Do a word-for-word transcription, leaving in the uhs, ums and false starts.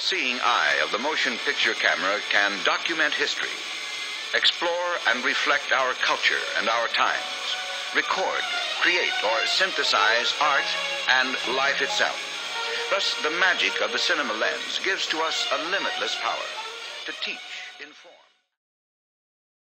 all-seeing eye of the motion picture camera can document history, explore and reflect our culture and our times, record, create, or synthesize art and life itself. Thus, the magic of the cinema lens gives to us a limitless power to teach, inform.